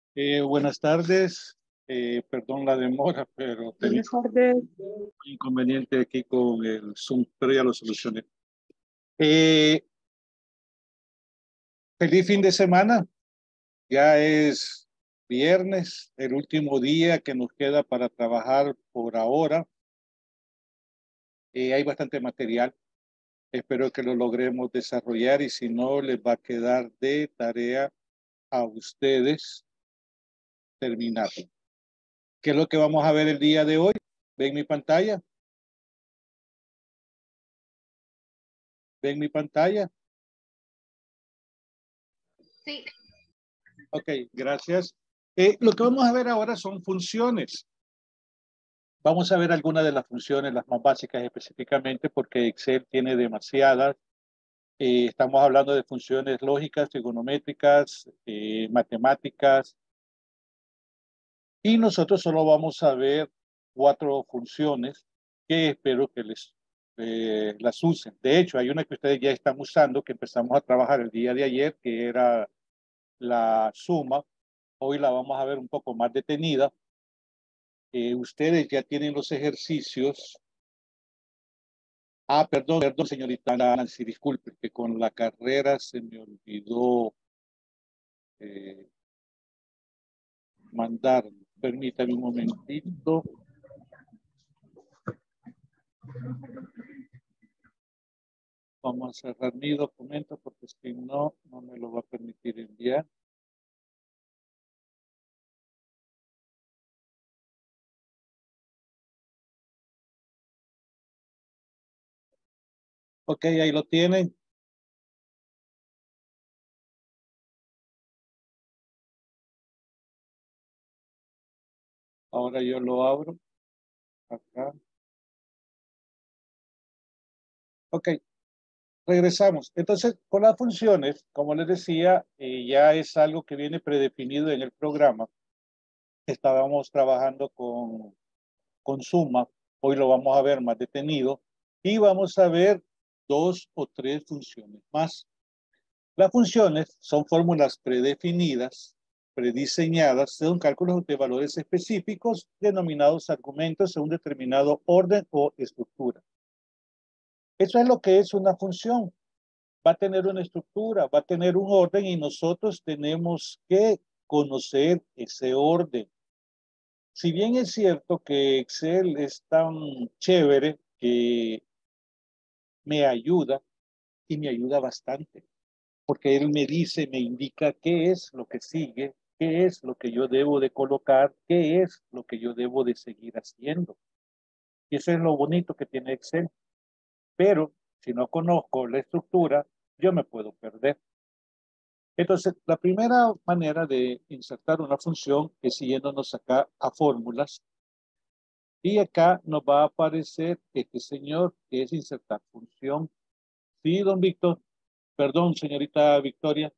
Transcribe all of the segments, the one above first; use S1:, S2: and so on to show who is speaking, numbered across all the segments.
S1: Buenas tardes. Perdón la demora, pero tenía un inconveniente aquí con el Zoom, pero ya lo solucioné. Feliz fin de semana. Ya es viernes, el último día que nos queda para trabajar por ahora. Hay bastante material. Espero que lo logremos desarrollar y si no, les va a quedar de tarea a ustedes terminarlo. ¿Qué es lo que vamos a ver el día de hoy? ¿Ven mi pantalla? ¿Ven mi pantalla?
S2: Sí.
S1: Ok, gracias. Lo que vamos a ver ahora son funciones. Vamos a ver algunas de las funciones, las más básicas específicamente, porque Excel tiene demasiadas. Estamos hablando de funciones lógicas, trigonométricas, matemáticas, y nosotros solo vamos a ver 4 funciones que espero que las usen. De hecho, hay una que ustedes ya están usando, que empezamos a trabajar el día de ayer, que era la suma. Hoy la vamos a ver un poco más detenida. Ustedes ya tienen los ejercicios. Perdón, señorita Nancy, disculpe, que con la carrera se me olvidó mandar. Permítame un momentito. Vamos a cerrar mi documento porque si no, no me lo va a permitir enviar. Ok, ahí lo tienen. Ahora yo lo abro. Acá. Ok, regresamos. Entonces, con las funciones, como les decía, ya es algo que viene predefinido en el programa. Estábamos trabajando con suma. Hoy lo vamos a ver más detenido. Y vamos a ver 2 o 3 funciones más. Las funciones son fórmulas predefinidas, prediseñadas, según cálculos de valores específicos, denominados argumentos en un determinado orden o estructura. Eso es lo que es una función. Va a tener una estructura, va a tener un orden y nosotros tenemos que conocer ese orden. Si bien es cierto que Excel es tan chévere que me ayuda y me ayuda bastante, porque él me dice, me indica qué es lo que sigue, qué es lo que yo debo de colocar, qué es lo que yo debo de seguir haciendo. Y eso es lo bonito que tiene Excel. Pero si no conozco la estructura, yo me puedo perder. Entonces, la primera manera de insertar una función es siguiéndonos acá a fórmulas. Y acá nos va a aparecer este señor que es insertar función. Sí, don Víctor. Perdón, señorita Victoria.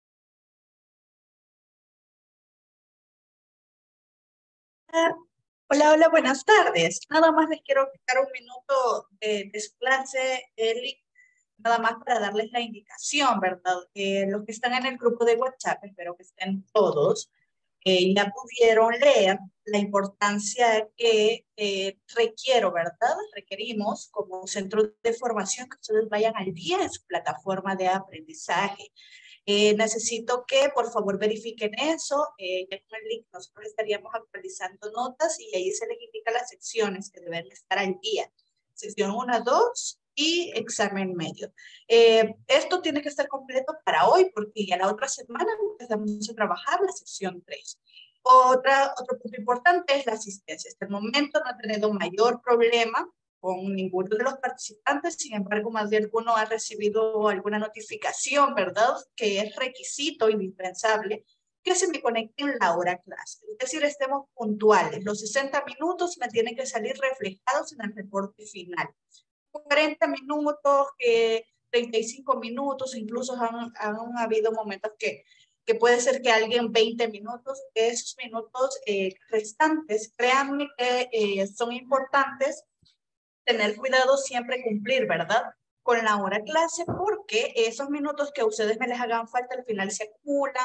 S2: Hola, hola, buenas tardes. Nada más les quiero quitar un minuto de su clase, Eli, nada más para darles la indicación, ¿verdad? Los que están en el grupo de WhatsApp, espero que estén todos, ya pudieron leer la importancia que requiero, ¿verdad? Requerimos como centro de formación que ustedes vayan al día en su plataforma de aprendizaje. Necesito que por favor verifiquen eso. Ya con el link nosotros estaríamos actualizando notas y ahí se les indica las secciones que deben estar al día. Sección 1, 2 y examen medio. Esto tiene que estar completo para hoy porque ya la otra semana empezamos a trabajar la sección 3. Otro punto importante es la asistencia. Hasta el momento no ha tenido mayor problema con ninguno de los participantes, sin embargo, más de alguno ha recibido alguna notificación, ¿verdad? Que es requisito indispensable que se me conecte en la hora clase. Es decir, estemos puntuales. Los 60 minutos me tienen que salir reflejados en el reporte final. 40 minutos, 35 minutos, incluso han habido momentos que puede ser que alguien 20 minutos, esos minutos restantes, créanme que son importantes tener cuidado siempre cumplir, ¿verdad? Con la hora clase, porque esos minutos que a ustedes me les hagan falta al final se acumulan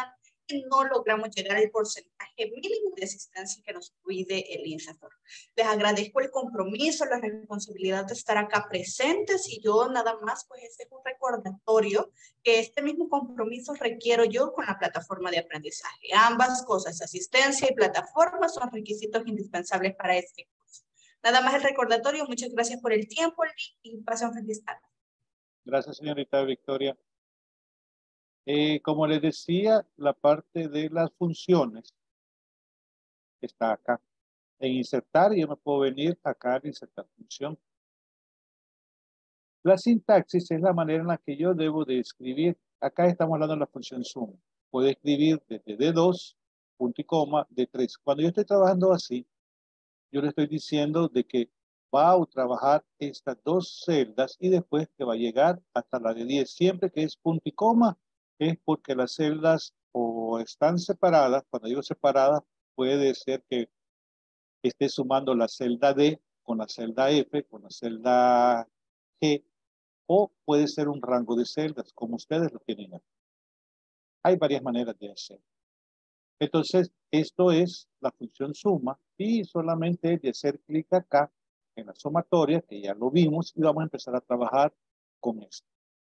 S2: y no logramos llegar al porcentaje mínimo de asistencia que nos pide el INSAFOR. Les agradezco el compromiso, la responsabilidad de estar acá presentes y yo nada más, pues este es un recordatorio que este mismo compromiso requiero yo con la plataforma de aprendizaje. Ambas cosas, asistencia y plataforma, son requisitos indispensables para este curso. Nada más el recordatorio. Muchas gracias por el tiempo y pasen feliz tarde.
S1: Gracias, señorita Victoria. Como les decía, la parte de las funciones está acá. En insertar, yo me puedo venir acá a insertar función. La sintaxis es la manera en la que yo debo de escribir. Acá estamos hablando de la función suma. Puedo escribir desde D2, punto y coma, D3. Cuando yo estoy trabajando así, yo le estoy diciendo de que va a trabajar estas dos celdas y después que va a llegar hasta la de 10. Siempre que es punto y coma, es porque las celdas o están separadas. Cuando digo separadas, puede ser que esté sumando la celda D con la celda F, con la celda G, o puede ser un rango de celdas, como ustedes lo tienen aquí. Hay varias maneras de hacer. Entonces, esto es la función suma y solamente es de hacer clic acá en la sumatoria, que ya lo vimos, y vamos a empezar a trabajar con esto.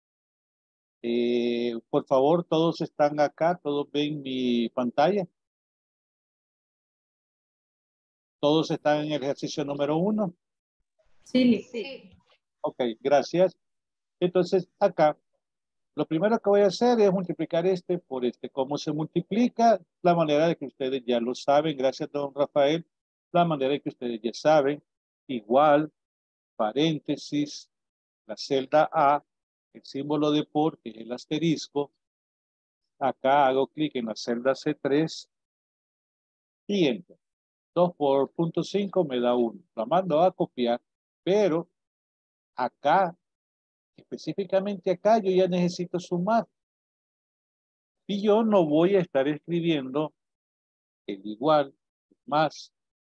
S1: Por favor, todos están acá, todos ven mi pantalla. Todos están en el ejercicio número 1.
S3: Sí, sí.
S1: Ok, gracias. Entonces, acá, lo primero que voy a hacer es multiplicar este por este. ¿Cómo se multiplica? La manera de que ustedes ya lo saben. Gracias, don Rafael. La manera de que ustedes ya saben. Igual, paréntesis, la celda A, el símbolo de por, que es el asterisco. Acá hago clic en la celda C3 y enter. 2 por 0.5 me da 1. La mando a copiar, pero acá, específicamente acá, yo ya necesito sumar. Y yo no voy a estar escribiendo el igual más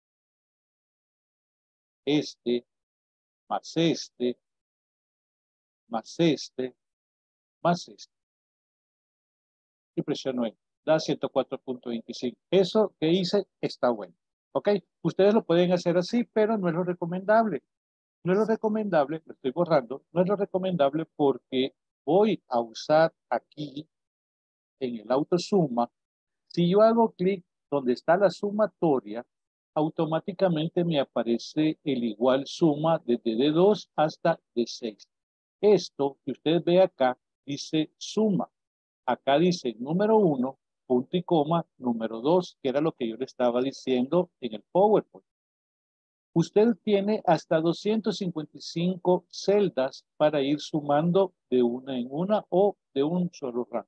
S1: este, más este, más este, más este. Y presiono Enter. Da 104.25. Eso que hice está bueno. ¿Ok? Ustedes lo pueden hacer así, pero no es lo recomendable. No es lo recomendable, lo estoy borrando, no es lo recomendable porque voy a usar aquí en el autosuma. Si yo hago clic donde está la sumatoria, automáticamente me aparece el igual suma desde D2 hasta D6. Esto que usted ve acá dice suma. Acá dice número 1, punto y coma, número 2, que era lo que yo le estaba diciendo en el PowerPoint. Usted tiene hasta 255 celdas para ir sumando de una en una o de un solo rango.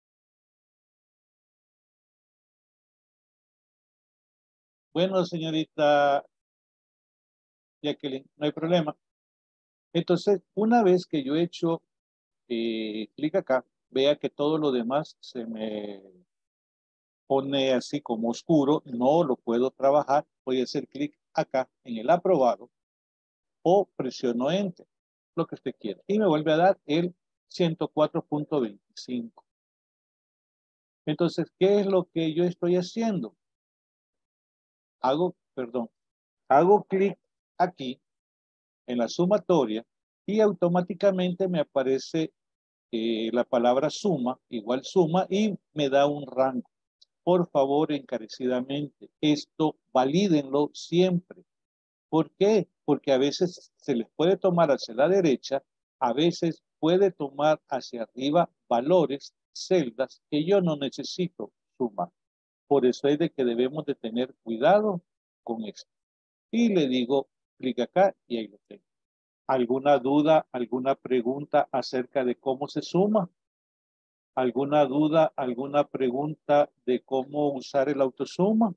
S1: Bueno, señorita Jacqueline, no hay problema. Entonces, una vez que yo he hecho clic acá, vea que todo lo demás se me pone así como oscuro, no lo puedo trabajar. Voy a hacer clic acá en el aprobado o presiono Enter, lo que usted quiera. Y me vuelve a dar el 104.25. Entonces, ¿qué es lo que yo estoy haciendo? Hago clic aquí en la sumatoria y automáticamente me aparece la palabra suma, igual suma, y me da un rango. Por favor, encarecidamente, esto valídenlo siempre. ¿Por qué? Porque a veces se les puede tomar hacia la derecha, a veces puede tomar hacia arriba valores, celdas que yo no necesito sumar. Por eso es de que debemos de tener cuidado con esto. Y le digo, clic acá y ahí lo tengo. ¿Alguna duda, alguna pregunta acerca de cómo se suma? ¿Alguna duda, alguna pregunta de cómo usar el autosuma?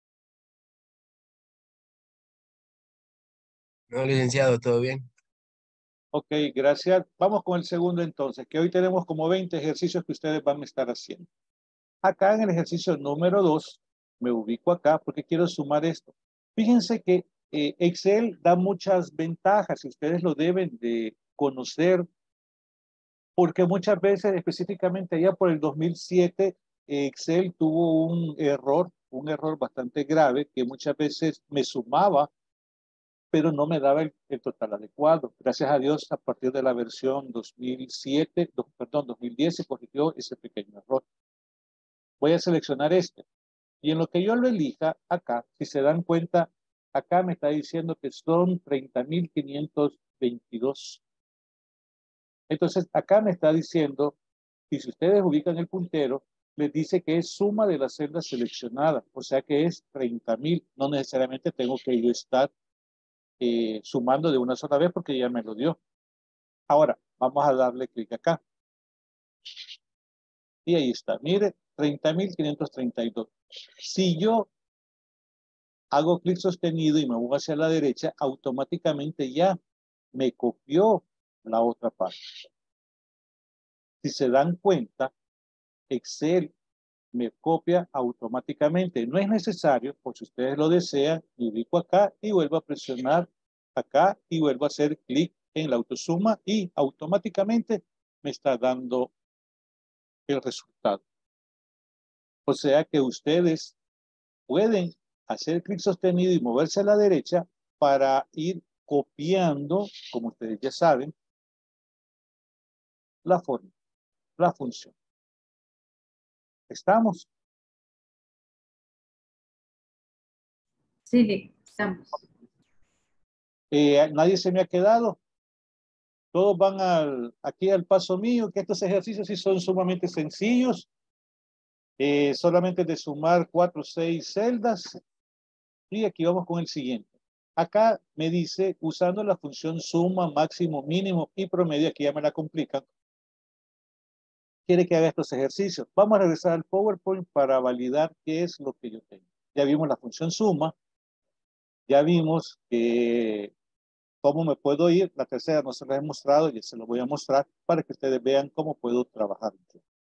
S4: No, licenciado, todo bien.
S1: Ok, gracias. Vamos con el segundo entonces, que hoy tenemos como 20 ejercicios que ustedes van a estar haciendo. Acá en el ejercicio número 2, me ubico acá porque quiero sumar esto. Fíjense que Excel da muchas ventajas y ustedes lo deben de conocer porque muchas veces, específicamente allá por el 2007, Excel tuvo un error bastante grave que muchas veces me sumaba, pero no me daba el total adecuado. Gracias a Dios, a partir de la versión 2010 se corrigió ese pequeño error. Voy a seleccionar este. Y en lo que yo lo elija, acá, si se dan cuenta, acá me está diciendo que son 30.522. Entonces, acá me está diciendo, y si ustedes ubican el puntero, les dice que es suma de las celdas seleccionadas, o sea que es 30.000. No necesariamente tengo que yo estar sumando de una sola vez porque ya me lo dio. Ahora, vamos a darle clic acá. Y ahí está, mire, 30.532. Si yo hago clic sostenido y me voy hacia la derecha, automáticamente ya me copió la otra parte. Si se dan cuenta, Excel me copia automáticamente. No es necesario, por si ustedes lo desean, me ubico acá y vuelvo a presionar acá y vuelvo a hacer clic en la autosuma y automáticamente me está dando el resultado. O sea que ustedes pueden hacer clic sostenido y moverse a la derecha para ir copiando, como ustedes ya saben, la forma, la función. ¿Estamos?
S3: Sí, estamos.
S1: Nadie se me ha quedado. Todos van aquí al paso mío, que estos ejercicios sí son sumamente sencillos. Solamente de sumar 4 o 6 celdas. Y aquí vamos con el siguiente. Acá me dice, usando la función suma, máximo, mínimo y promedio, aquí ya me la complican. Quiere que haga estos ejercicios. Vamos a regresar al PowerPoint para validar qué es lo que yo tengo. Ya vimos la función suma. Ya vimos cómo me puedo ir. La tercera no se la he mostrado, ya se lo voy a mostrar para que ustedes vean cómo puedo trabajar.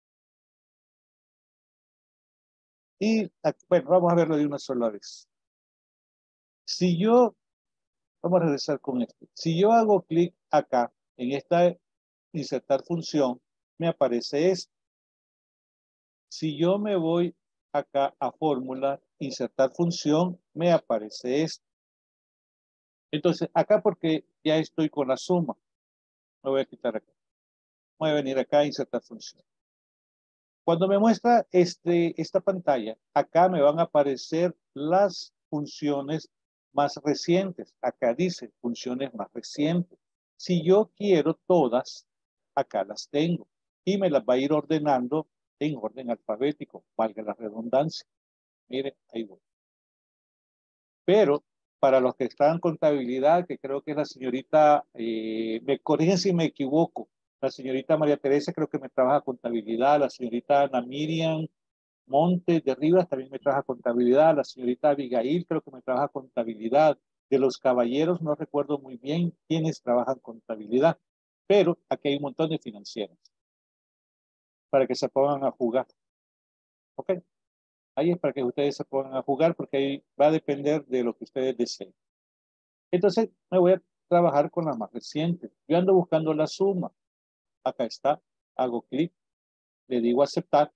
S1: Y bueno, vamos a verlo de una sola vez. Si yo, vamos a regresar con esto. Si yo hago clic acá, en esta insertar función, me aparece esto. Si yo me voy acá a fórmula, insertar función, me aparece esto. Entonces, acá porque ya estoy con la suma, me voy a quitar acá. Voy a venir acá a insertar función. Cuando me muestra esta pantalla, acá me van a aparecer las funciones más recientes. Acá dice funciones más recientes. Si yo quiero todas, acá las tengo. Y me las va a ir ordenando en orden alfabético, valga la redundancia. Miren, ahí voy. Pero para los que están en contabilidad, que creo que es la señorita, me corrigen si me equivoco, la señorita María Teresa creo que me trabaja contabilidad, la señorita Ana Miriam Montes de Rivas también me trabaja contabilidad, la señorita Abigail creo que me trabaja contabilidad, de los caballeros no recuerdo muy bien quiénes trabajan contabilidad, pero aquí hay un montón de financieras para que se pongan a jugar. ¿Ok? Ahí es para que ustedes se pongan a jugar porque ahí va a depender de lo que ustedes deseen. Entonces me voy a trabajar con la más reciente. Yo ando buscando la suma. Acá está. Hago clic. Le digo aceptar.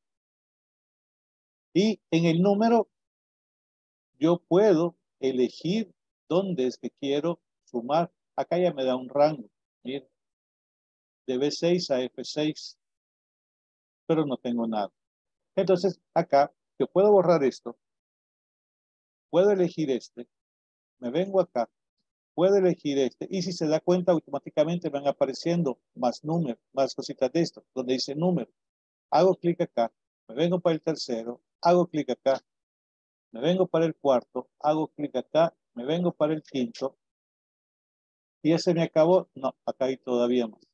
S1: Y en el número yo puedo elegir dónde es que quiero sumar. Acá ya me da un rango. Miren, de B6 a F6. Pero no tengo nada. Entonces acá yo puedo borrar esto. Puedo elegir este. Me vengo acá. Puedo elegir este. Y si se da cuenta, automáticamente van apareciendo más números, más cositas de esto, donde dice número. Hago clic acá, me vengo para el tercero, hago clic acá, me vengo para el cuarto, hago clic acá, me vengo para el quinto. Y ya se me acabó. No, acá hay todavía más.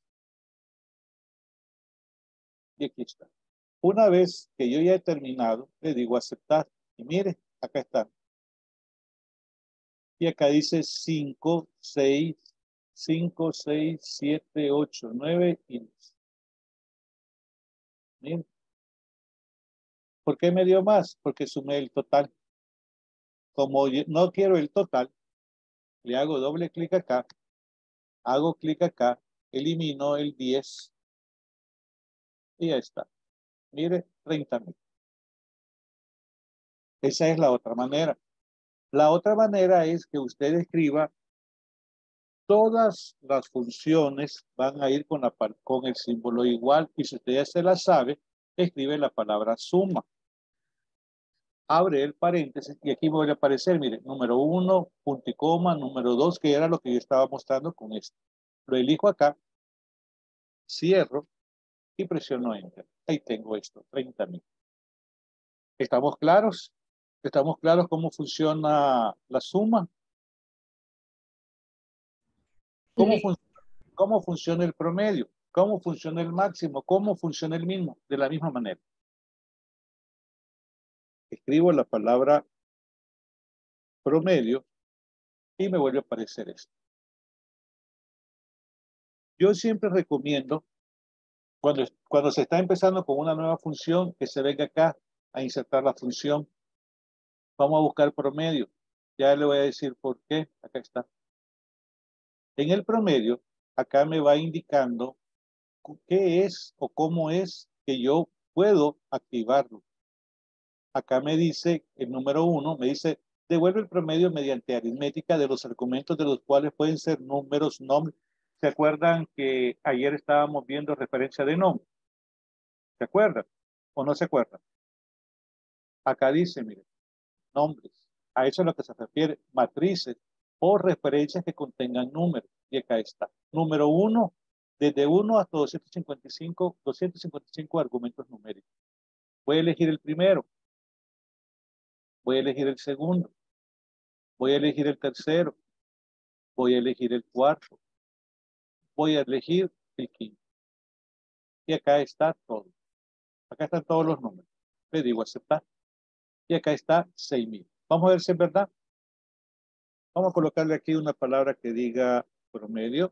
S1: Y aquí está. Una vez que yo ya he terminado, le digo aceptar. Y mire, acá está. Y acá dice 5, 6, 5, 6, 7, 8, 9 y 10. Miren. ¿Por qué me dio más? Porque sumé el total. Como no quiero el total, le hago doble clic acá, hago clic acá, elimino el 10 y ya está. Mire, 30.000. Esa es la otra manera. La otra manera es que usted escriba todas las funciones van a ir con el símbolo igual, y si usted ya se la sabe, escribe la palabra suma. Abre el paréntesis y aquí vuelve a aparecer, mire, número 1, punto y coma, número 2, que era lo que yo estaba mostrando con esto. Lo elijo acá, cierro y presiono Enter. Ahí tengo esto, 30.000. ¿Estamos claros? ¿Estamos claros cómo funciona la suma? ¿Cómo funciona el promedio? ¿Cómo funciona el máximo? ¿Cómo funciona el mínimo? De la misma manera. Escribo la palabra promedio y me vuelve a aparecer esto. Yo siempre recomiendo, cuando se está empezando con una nueva función, que se venga acá a insertar la función. Vamos a buscar promedio. Ya le voy a decir por qué. Acá está. En el promedio, acá me va indicando qué es o cómo es que yo puedo activarlo. Acá me dice, el número 1, me dice, devuelve el promedio mediante aritmética de los argumentos de los cuales pueden ser números, nombres. ¿Se acuerdan que ayer estábamos viendo referencia de nombre? ¿Se acuerdan? ¿O no se acuerdan? Acá dice, mire, nombres. A eso es a lo que se refiere, matrices o referencias que contengan números. Y acá está. Número 1, desde 1 hasta 255 argumentos numéricos. Voy a elegir el primero. Voy a elegir el segundo. Voy a elegir el tercero. Voy a elegir el cuarto. Voy a elegir el quinto. Y acá está todo. Acá están todos los números. Le digo aceptar. Y acá está 6.000. Vamos a ver si es verdad. Vamos a colocarle aquí una palabra que diga promedio.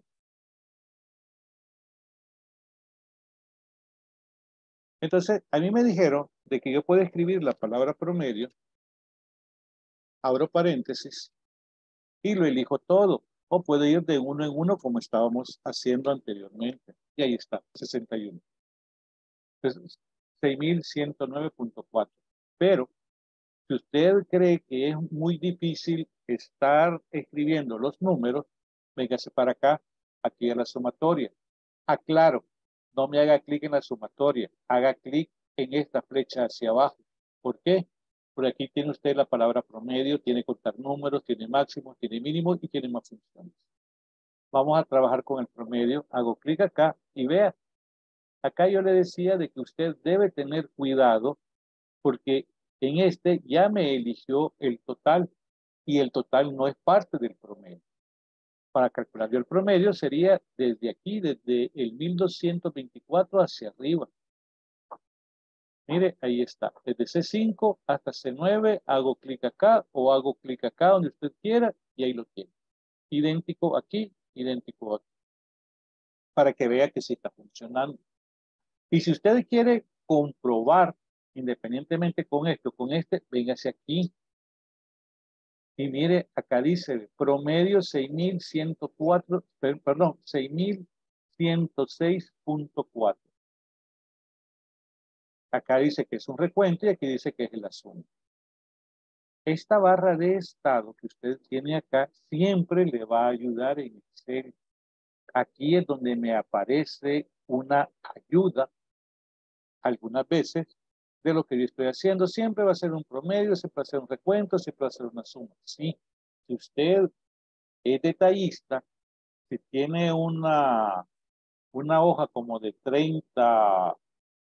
S1: Entonces, a mí me dijeron de que yo puedo escribir la palabra promedio, abro paréntesis y lo elijo todo. O puedo ir de uno en uno como estábamos haciendo anteriormente. Y ahí está, 61. Entonces, 6.109.4. Pero si usted cree que es muy difícil estar escribiendo los números, véngase para acá, aquí a la sumatoria. Aclaro, no me haga clic en la sumatoria, haga clic en esta flecha hacia abajo. ¿Por qué? Por aquí tiene usted la palabra promedio, tiene contar números, tiene máximos, tiene mínimos y tiene más funciones. Vamos a trabajar con el promedio. Hago clic acá y vea, acá yo le decía de que usted debe tener cuidado porque en este ya me eligió el total y el total no es parte del promedio. Para calcular yo el promedio sería desde aquí, desde el 1224 hacia arriba. Mire, ahí está. Desde C5 hasta C9, hago clic acá o hago clic acá donde usted quiera y ahí lo tiene. Idéntico aquí, idéntico aquí. Para que vea que sí está funcionando. Y si usted quiere comprobar, independientemente con esto, con este, véngase aquí. Y mire, acá dice promedio 6.104, perdón, 6.106.4. Acá dice que es un recuento y aquí dice que es la suma. Esta barra de estado que usted tiene acá siempre le va a ayudar en Excel. Aquí es donde me aparece una ayuda, algunas veces, de lo que yo estoy haciendo. Siempre va a ser un promedio, siempre va a ser un recuento, siempre va a ser una suma. Sí, si usted es detallista, si tiene una hoja como de 30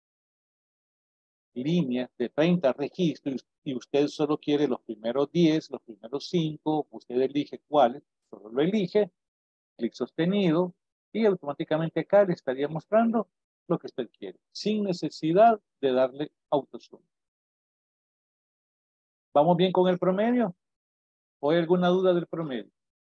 S1: líneas, de 30 registros, y usted solo quiere los primeros 10, los primeros 5, usted elige cuáles, solo lo elige, clic sostenido, y automáticamente acá le estaría mostrando lo que usted quiere, sin necesidad de darle autozoom. ¿Vamos bien con el promedio? ¿O hay alguna duda del promedio?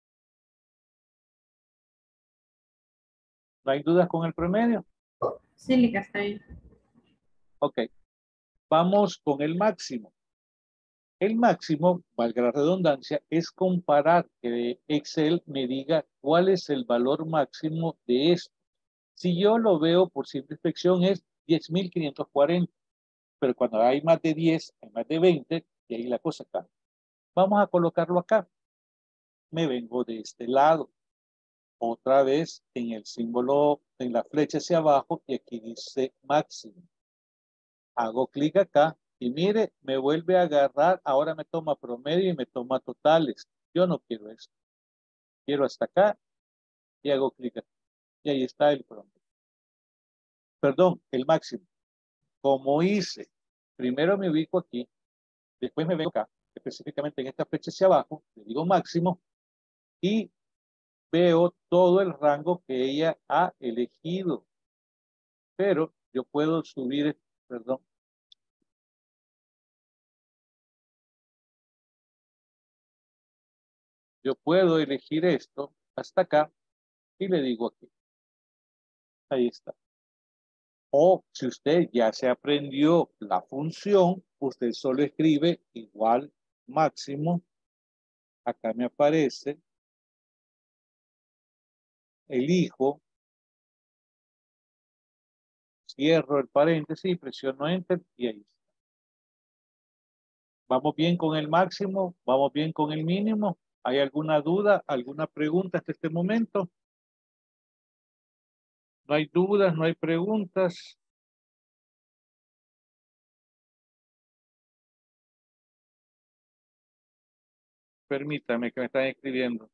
S1: ¿No hay dudas con el promedio?
S3: Sí, Lica, está bien.
S1: Ok. Vamos con el máximo. El máximo, valga la redundancia, es comparar que Excel me diga cuál es el valor máximo de esto. Si yo lo veo por simple inspección es 10.540, pero cuando hay más de 10, hay más de 20, Y ahí la cosa acá. Vamos a colocarlo acá. Me vengo de este lado. Otra vez en el símbolo, en la flecha hacia abajo, y aquí dice máximo. Hago clic acá y mire, me vuelve a agarrar. Ahora me toma promedio y me toma totales. Yo no quiero eso. Quiero hasta acá y hago clic acá. Y ahí está el promedio. Perdón, el máximo. Como hice, primero me ubico aquí, después me vengo acá, específicamente en esta flecha hacia abajo, le digo máximo y veo todo el rango que ella ha elegido. Pero yo puedo subir, perdón. Yo puedo elegir esto hasta acá y le digo aquí. Ahí está. O si usted ya se aprendió la función, usted solo escribe igual máximo. Acá me aparece. Elijo. Cierro el paréntesis, presiono Enter y ahí está. ¿Vamos bien con el máximo? ¿Vamos bien con el mínimo? ¿Hay alguna duda, alguna pregunta hasta este momento? No hay dudas, no hay preguntas. Permítame que me están escribiendo.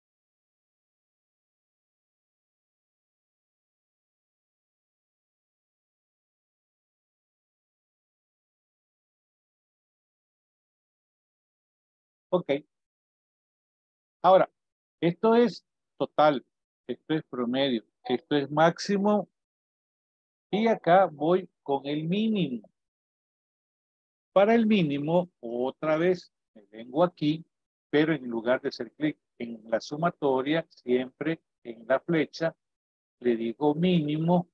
S1: Ok. Ahora, esto es total, esto es promedio, esto es máximo y acá voy con el mínimo. Para el mínimo, otra vez me vengo aquí, pero en lugar de hacer clic en la sumatoria, siempre en la flecha, le digo mínimo,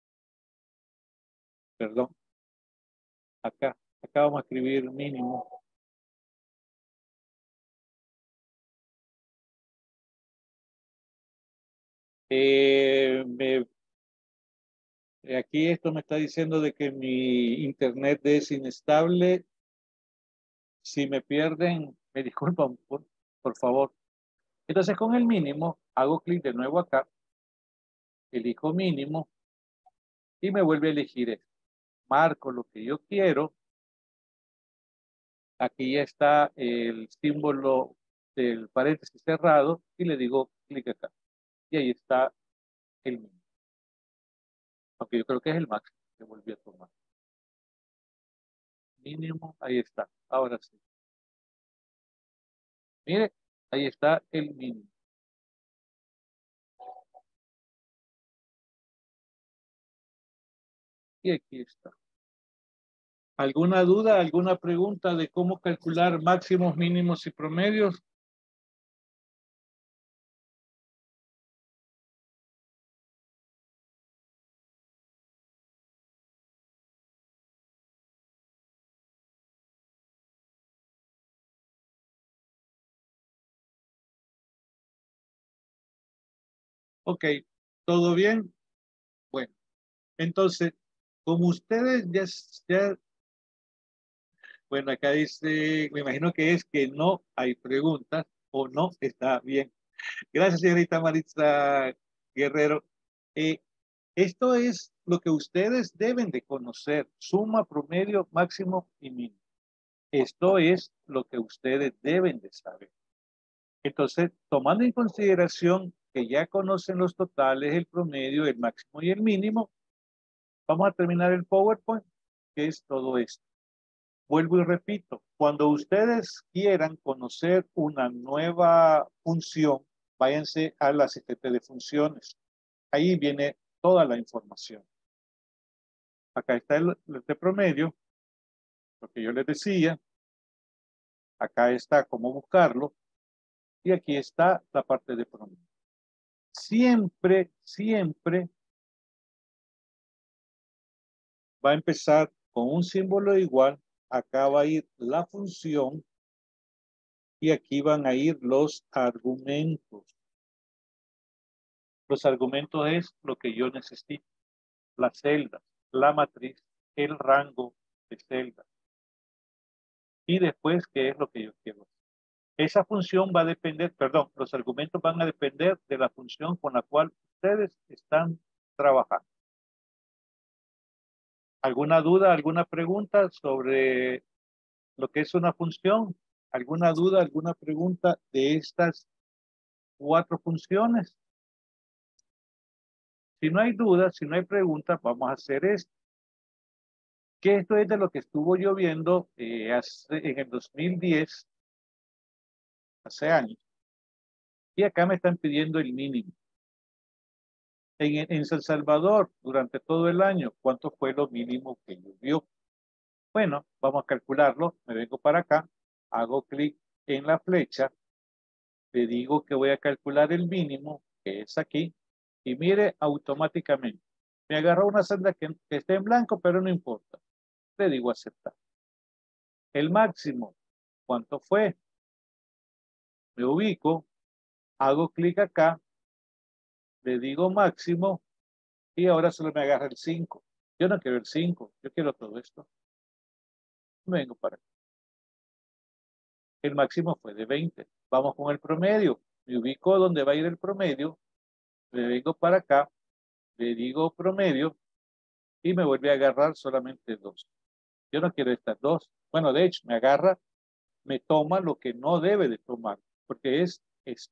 S1: perdón, acá vamos a escribir mínimo. Aquí esto me está diciendo de que mi internet es inestable. Si me pierden, me disculpan, por favor. Entonces con el mínimo, hago clic de nuevo acá, elijo mínimo y me vuelve a elegir esto. Marco lo que yo quiero. Aquí ya está el símbolo del paréntesis cerrado y le digo clic acá. Y ahí está el mínimo. Aunque yo creo que es el máximo que volví a tomar. Mínimo, ahí está. Ahora sí. Mire, ahí está el mínimo. Y aquí está. ¿Alguna duda, alguna pregunta de cómo calcular máximos, mínimos y promedios? Ok, ¿todo bien? Bueno, entonces, como ustedes bueno, acá dice, me imagino que es que no hay preguntas o no está bien. Gracias, señorita Maritza Guerrero. Eh, Esto es lo que ustedes deben de conocer, suma, promedio, máximo y mínimo. Esto es lo que ustedes deben de saber. Entonces, tomando en consideración que ya conocen los totales, el promedio, el máximo y el mínimo, vamos a terminar el PowerPoint, que es todo esto. Vuelvo y repito, cuando ustedes quieran conocer una nueva función, váyanse al asistente de funciones. Ahí viene toda la información. Acá está el de promedio, lo que yo les decía. Acá está cómo buscarlo. Y aquí está la parte de promedio. Siempre, siempre va a empezar con un símbolo igual. Acá va a ir la función y aquí van a ir los argumentos. Los argumentos es lo que yo necesito. Las celdas, la matriz, el rango de celdas. y después qué es lo que yo quiero. Esa función va a depender, perdón, los argumentos van a depender de la función con la cual ustedes están trabajando. ¿Alguna duda, alguna pregunta sobre lo que es una función? ¿Alguna duda, alguna pregunta de estas 4 funciones? Si no hay dudas, si no hay preguntas, vamos a hacer esto. Que esto es de lo que estuvo lloviendo en el 2010, hace años. Y acá me están pidiendo el mínimo. En San Salvador, durante todo el año, ¿cuánto fue lo mínimo que llovió? Bueno, vamos a calcularlo. Me vengo para acá, hago clic en la flecha, le digo que voy a calcular el mínimo, que es aquí, y mire automáticamente. Me agarró una celda que esté en blanco, pero no importa. Le digo aceptar. El máximo, ¿cuánto fue? Me ubico, hago clic acá, le digo máximo, y ahora solo me agarra el 5. Yo no quiero el 5, yo quiero todo esto. Vengo para acá. El máximo fue de 20. Vamos con el promedio. Me ubico donde va a ir el promedio, le vengo para acá, le digo promedio, y me vuelve a agarrar solamente 2. Yo no quiero estas 2. Bueno, de hecho, me agarra, me toma lo que no debe de tomar, porque es esto.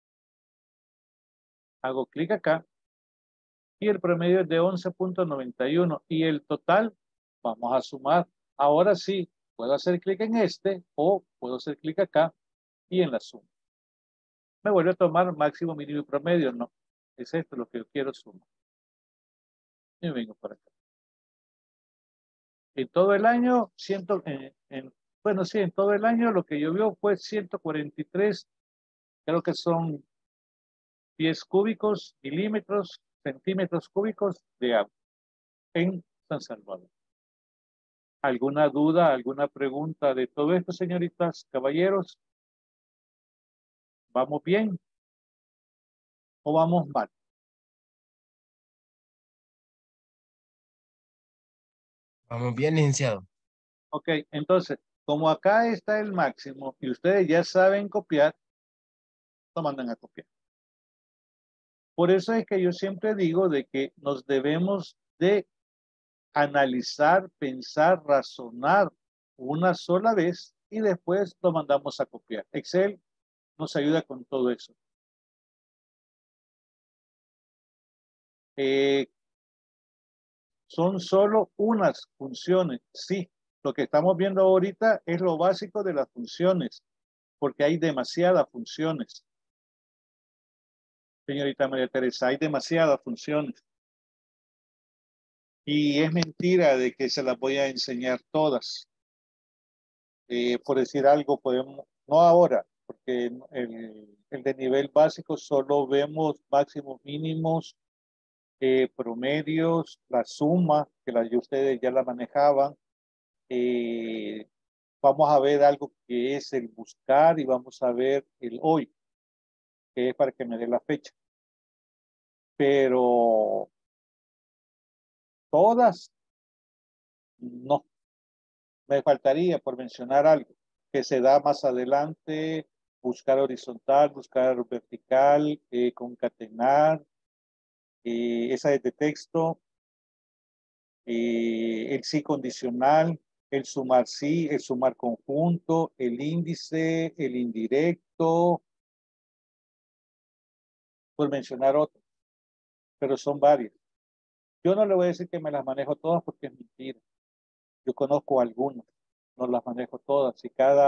S1: Hago clic acá, y el promedio es de 11.91 y el total, vamos a sumar. Ahora sí, puedo hacer clic en este o puedo hacer clic acá y en la suma. Me vuelve a tomar máximo, mínimo y promedio. No, es esto lo que yo quiero sumar. Y vengo por acá. En todo el año, bueno, sí, en todo el año lo que llovió fue 143, creo que son pies cúbicos, milímetros, centímetros cúbicos de agua en San Salvador. ¿Alguna duda, alguna pregunta de todo esto, señoritas, caballeros? ¿Vamos bien o vamos mal?
S4: Vamos bien, licenciado.
S1: Ok, entonces, como acá está el máximo y ustedes ya saben copiar, lo mandan a copiar. Por eso es que yo siempre digo de que nos debemos de analizar, pensar, razonar una sola vez y después lo mandamos a copiar. Excel nos ayuda con todo eso. Eh, Son solo unas funciones, sí. Lo que estamos viendo ahorita es lo básico de las funciones, porque hay demasiadas funciones. Señorita María Teresa, hay demasiadas funciones. Y es mentira de que se las voy a enseñar todas. Por decir algo, podemos, no ahora, porque el de nivel básico solo vemos máximos, mínimos, promedios, la suma, que ustedes ya la manejaban. Eh, Vamos a ver algo que es el buscar y vamos a ver el hoy, que es para que me dé la fecha. Pero todas, no. Me faltaría por mencionar algo que se da más adelante, buscar horizontal, buscar vertical, concatenar, esa es de texto, el sí condicional, el sumar sí, el sumar conjunto, el índice, el indirecto, por mencionar otro, pero son varios. Yo no le voy a decir que me las manejo todas porque es mentira. Yo conozco algunas, no las manejo todas y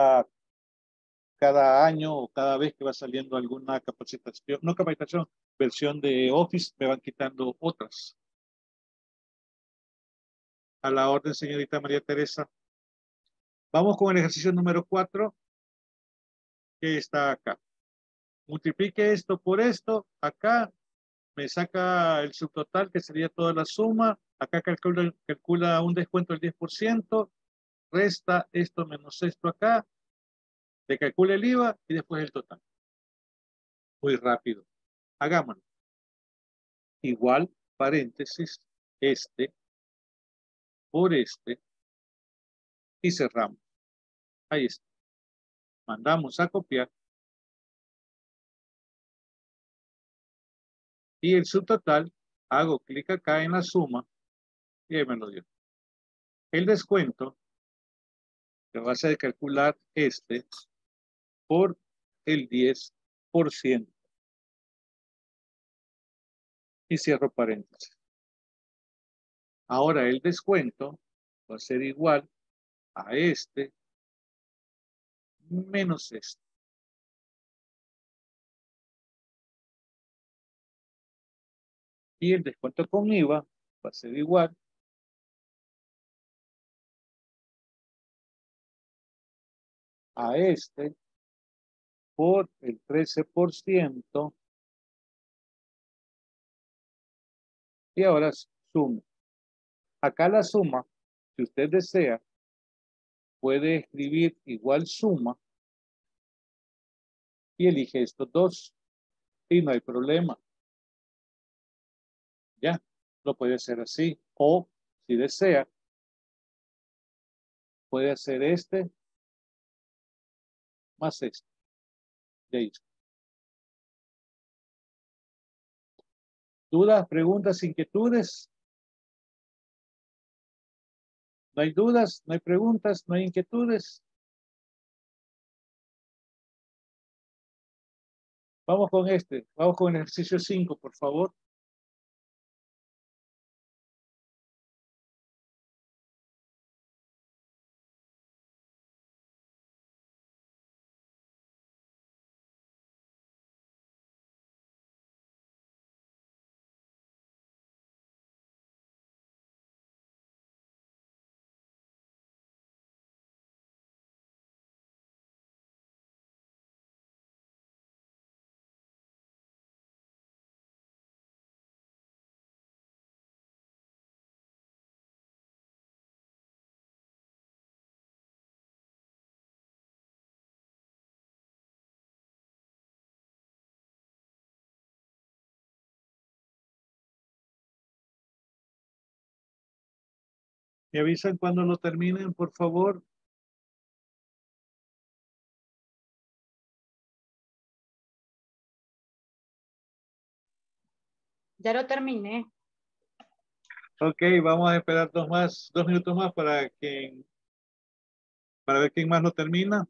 S1: cada año o cada vez que va saliendo alguna capacitación, no capacitación, versión de Office, me van quitando otras. A la orden, señorita María Teresa. Vamos con el ejercicio número 4, que está acá. Multiplique esto por esto, acá me saca el subtotal, que sería toda la suma, acá calcula un descuento del 10%, resta esto menos esto acá, le calcula el IVA y después el total. Muy rápido. Hagámoslo. Igual, paréntesis, este por este y cerramos. Ahí está. Mandamos a copiar. Y el subtotal, hago clic acá en la suma y ahí me lo dio. El descuento, te vas a calcular este por el 10%. Y cierro paréntesis. Ahora el descuento va a ser igual a este menos este. Y el descuento con IVA va a ser igual a este por el 13%. Y ahora suma. Acá la suma, si usted desea, puede escribir igual suma y elige estos dos. Y no hay problema. Ya, lo puede hacer así. O, si desea, puede hacer este más este. Ya hizo. ¿Dudas, preguntas, inquietudes? ¿No hay dudas? ¿No hay preguntas? ¿No hay inquietudes? Vamos con este. Vamos con el ejercicio 5, por favor. Me avisan cuando lo terminen, por favor.
S3: Ya lo terminé.
S1: Ok, vamos a esperar dos minutos más para ver quién más lo termina.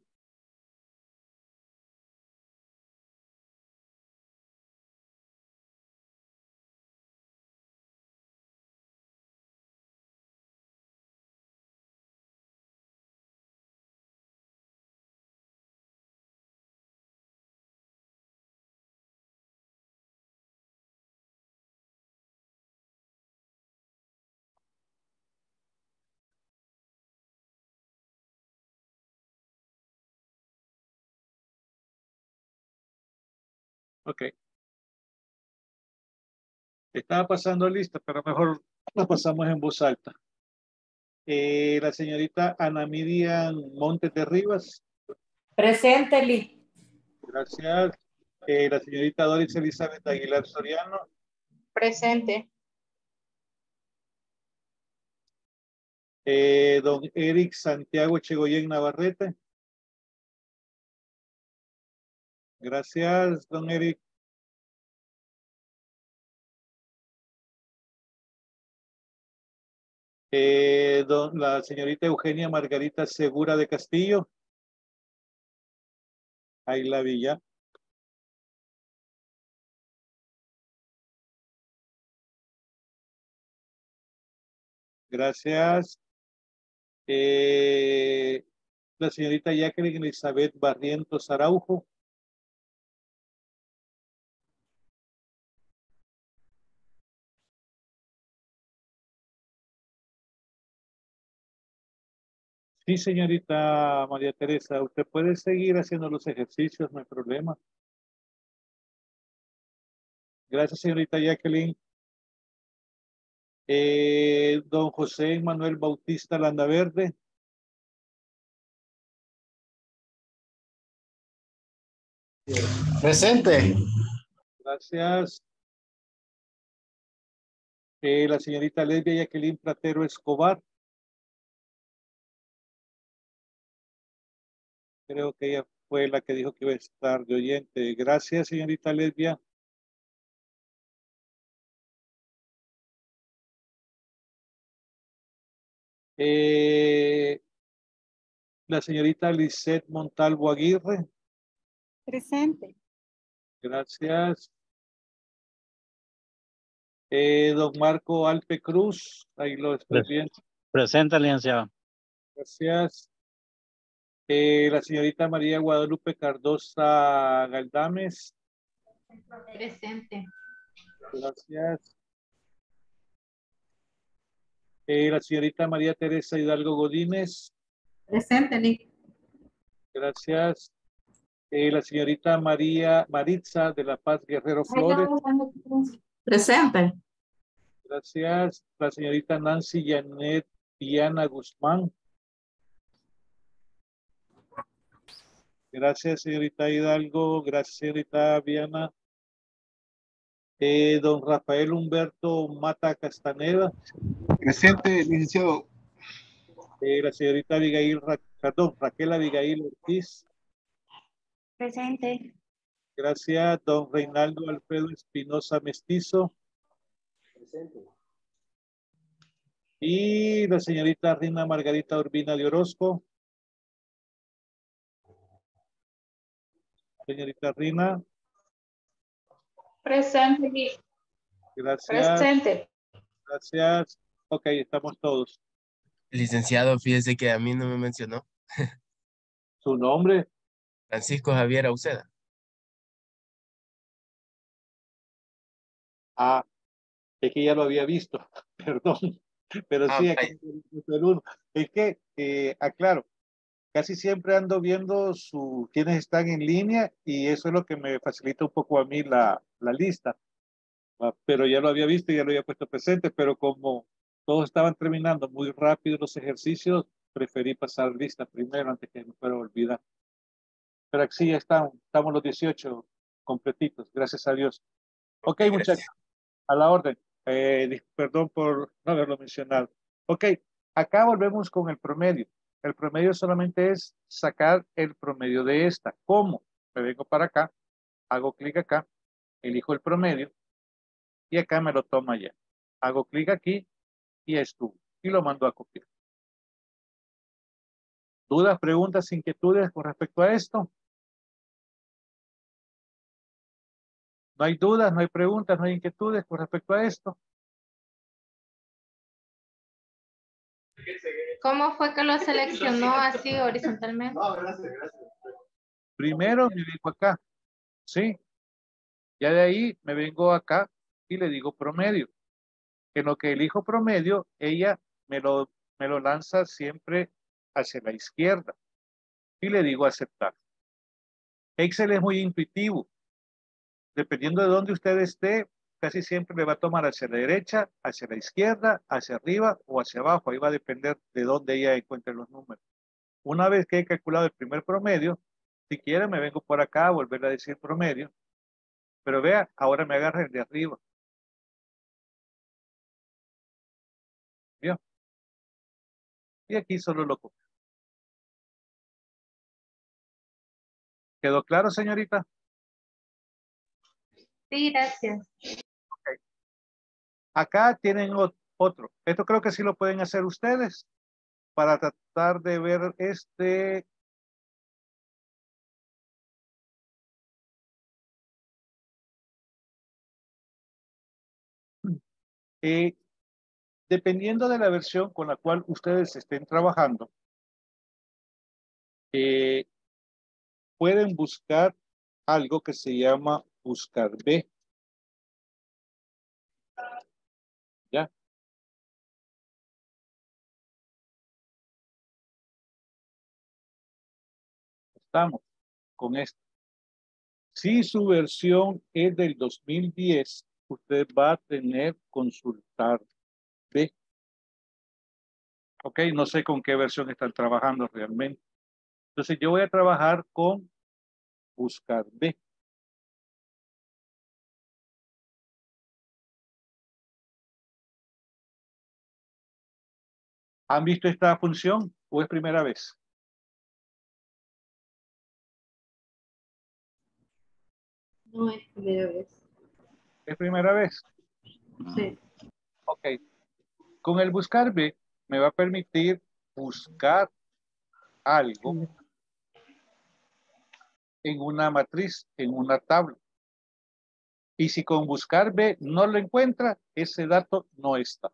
S1: Ok. Estaba pasando lista, pero mejor la pasamos en voz alta. La señorita Ana Miriam Montes de Rivas.
S3: Presente, Lick.
S1: Gracias. La señorita Doris Elizabeth Aguilar Soriano.
S3: Presente.
S1: Don Eric Santiago Chegoyen Navarrete. Gracias, don Eric. La señorita Eugenia Margarita Segura de Castillo. Ahí la vi ya. Gracias. La señorita Jacqueline Elizabeth Barrientos Araujo. Sí, señorita María Teresa, usted puede seguir haciendo los ejercicios, no hay problema. Gracias, señorita Jacqueline. Don José Manuel Bautista Landaverde.
S4: Presente.
S1: Gracias. La señorita Lesbia Jacqueline Platero Escobar. Creo que ella fue la que dijo que iba a estar de oyente. Gracias, señorita Lesbia. La señorita Lisette Montalvo Aguirre.
S3: Presente.
S1: Gracias. Don Marco Alpe Cruz. Ahí lo estoy viendo.
S5: Presente, licenciado.
S1: Gracias. La señorita María Guadalupe Cardosa Galdames.
S3: Presente.
S1: Gracias. La señorita María Teresa Hidalgo Godínez.
S3: Presente, Lic.
S1: Gracias. La señorita Maritza de la Paz Guerrero Flores.
S3: Presente.
S1: Gracias. La señorita Nancy Janet Diana Guzmán. Gracias, señorita Hidalgo. Gracias, señorita Viana. Don Rafael Humberto Mata Castaneda.
S6: Presente, licenciado.
S1: La señorita Raquel Abigail Ortiz.
S3: Presente.
S1: Gracias. Don Reinaldo Alfredo Espinosa Mestizo.
S6: Presente.
S1: Y la señorita Rina Margarita Urbina de Orozco. Señorita Rina.
S3: Presente, Lic.
S1: Gracias.
S3: Presente.
S1: Gracias. Ok, estamos todos.
S4: Licenciado, fíjese que a mí no me mencionó.
S1: ¿Su nombre?
S4: Francisco Javier Auceda.
S1: Ah, es que ya lo había visto. Perdón. Pero sí, aquí
S4: Vaya.
S1: el uno. Es que, aclaro, casi siempre ando viendo quienes están en línea y eso es lo que me facilita un poco a mí la lista. Pero ya lo había visto y ya lo había puesto presente, pero como todos estaban terminando muy rápido los ejercicios, preferí pasar lista primero antes que me fuera a olvidar. Pero aquí ya estamos los 18 completitos, gracias a Dios. Ok, muchachos,
S4: Gracias.
S1: a la orden. Perdón por no haberlo mencionado. Ok, acá volvemos con el promedio. El promedio solamente es sacar el promedio de esta. ¿Cómo? Me vengo para acá, hago clic acá, elijo el promedio y acá me lo toma ya. Hago clic aquí y estuvo y lo mando a copiar. ¿Dudas, preguntas, inquietudes con respecto a esto? ¿No hay dudas, no hay preguntas, no hay inquietudes con respecto a esto?
S3: ¿Cómo fue que lo seleccionó así horizontalmente?
S6: No, gracias, gracias.
S1: Primero me vengo acá, ¿sí? Ya de ahí me vengo acá y le digo promedio. En lo que elijo promedio, ella me lo lanza siempre hacia la izquierda y le digo aceptar. Excel es muy intuitivo. Dependiendo de dónde usted esté, casi siempre le va a tomar hacia la derecha, hacia la izquierda, hacia arriba o hacia abajo. Ahí va a depender de dónde ella encuentre los números. Una vez que he calculado el primer promedio, si quiere me vengo por acá a volver a decir promedio. Pero vea, ahora me agarra el de arriba. ¿Vio? Y aquí solo lo copio. ¿Quedó claro, señorita?
S3: Sí, gracias.
S1: Okay. Acá tienen otro. Esto creo que sí lo pueden hacer ustedes para tratar de ver este. Eh, Dependiendo de la versión con la cual ustedes estén trabajando, eh, pueden buscar algo que se llama buscar B. ¿Ya? Estamos con esto. Si su versión es del 2010, usted va a tener consultar B. Ok, no sé con qué versión están trabajando realmente. Entonces yo voy a trabajar con buscar B. ¿Han visto esta función o es primera vez?
S3: No es primera vez.
S1: ¿Es primera vez?
S3: Sí.
S1: Ok. Con el buscar B me va a permitir buscar algo en una matriz, en una tabla. Y si con buscar B no lo encuentra, ese dato no está.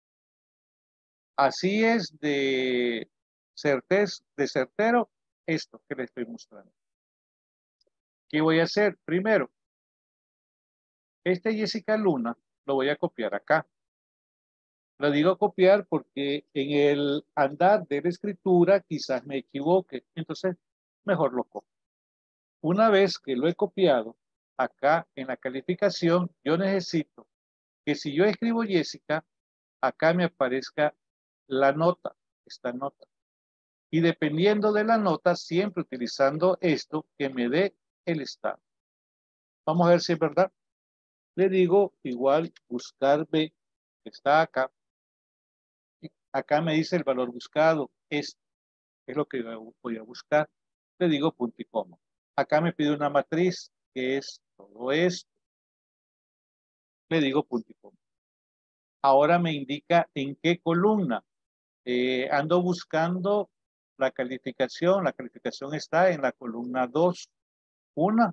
S1: Así es de certero esto que le estoy mostrando. ¿Qué voy a hacer? Primero, este Jessica Luna lo voy a copiar acá. Lo digo copiar porque en el andar de la escritura quizás me equivoque. Entonces, mejor lo copio. Una vez que lo he copiado, acá en la calificación, yo necesito que si yo escribo Jessica, acá me aparezca la nota, esta nota. Y dependiendo de la nota, siempre utilizando esto, que me dé el estado. Vamos a ver si es verdad. Le digo igual buscar B, que está acá. Y acá me dice el valor buscado. Esto es lo que yo voy a buscar. Le digo punto y coma. Acá me pide una matriz, que es todo esto. Le digo punto y coma. Ahora me indica en qué columna. Ando buscando la calificación. La calificación está en la columna 2. Una.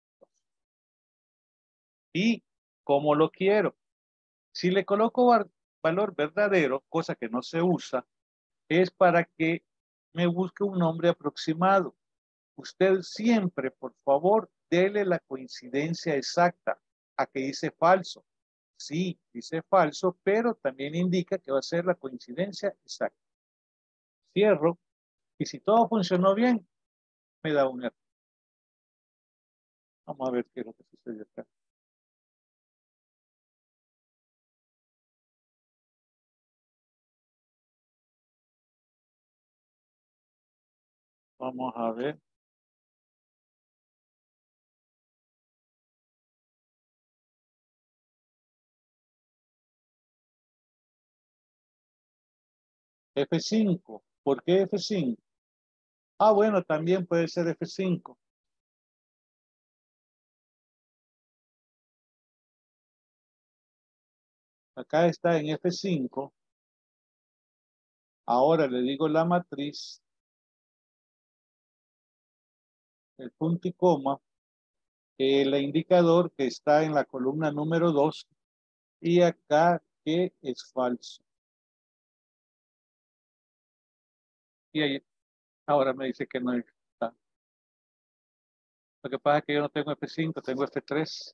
S1: Y cómo lo quiero. Si le coloco valor verdadero, cosa que no se usa, es para que me busque un nombre aproximado. Usted siempre, por favor, dele la coincidencia exacta a que dice falso. Sí, dice falso, pero también indica que va a ser la coincidencia exacta. Cierro. Y si todo funcionó bien, me da un error. Vamos a ver qué es lo que sucede acá. Vamos a ver. F5. ¿Por qué F5? Ah, bueno, también puede ser F5. Acá está en F5. Ahora le digo la matriz, el punto y coma, el indicador que está en la columna número 2 y acá que es falso. Y ahí, ahora me dice que no está. Lo que pasa es que yo no tengo F5, tengo F3.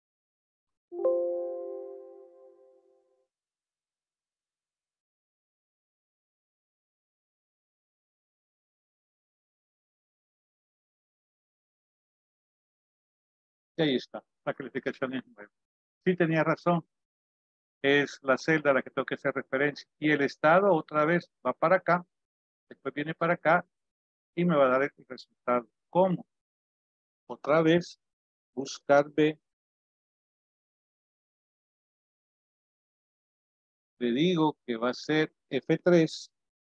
S1: Y ahí está, la calificación es 9. Sí tenía razón, es la celda a la que tengo que hacer referencia. Y el estado otra vez va para acá, después viene para acá y me va a dar el resultado. ¿Cómo? Otra vez, buscar B. Le digo que va a ser F3,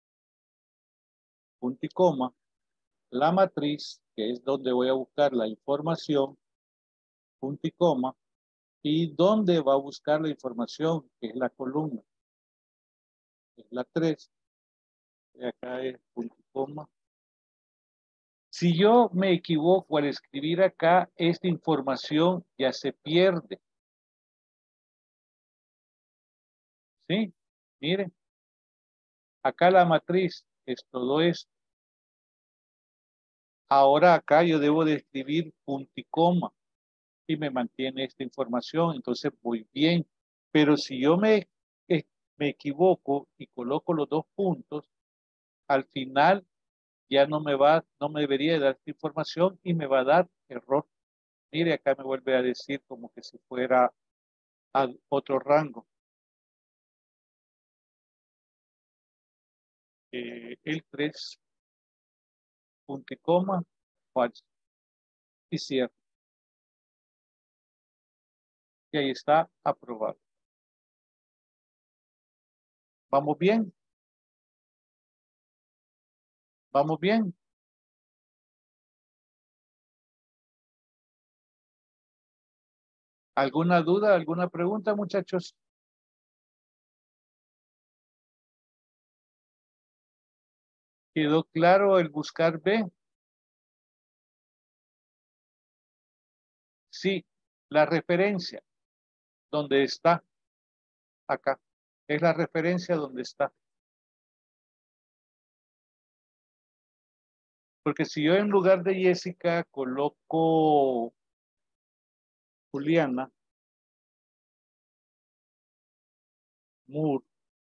S1: punto y coma, la matriz, que es donde voy a buscar la información, punto y coma, y dónde va a buscar la información, que es la columna, que es la 3, y acá es punto y coma. Si yo me equivoco al escribir acá, esta información ya se pierde. ¿Sí? Miren, acá la matriz es todo esto. Ahora acá yo debo de escribir punto y coma y me mantiene esta información, entonces voy bien. Pero si yo me equivoco y coloco los dos puntos, al final ya no me debería dar esta información y me va a dar error. Mire, acá me vuelve a decir como que si fuera a otro rango. El 3, punto y coma, falso. Y cierto. Y ahí está aprobado. ¿Vamos bien? ¿Vamos bien? ¿Alguna duda, alguna pregunta, muchachos? ¿Quedó claro el buscar B? Sí, la referencia, ¿dónde está? Acá. Es la referencia donde está. Porque si yo en lugar de Jessica coloco Juliana Moore,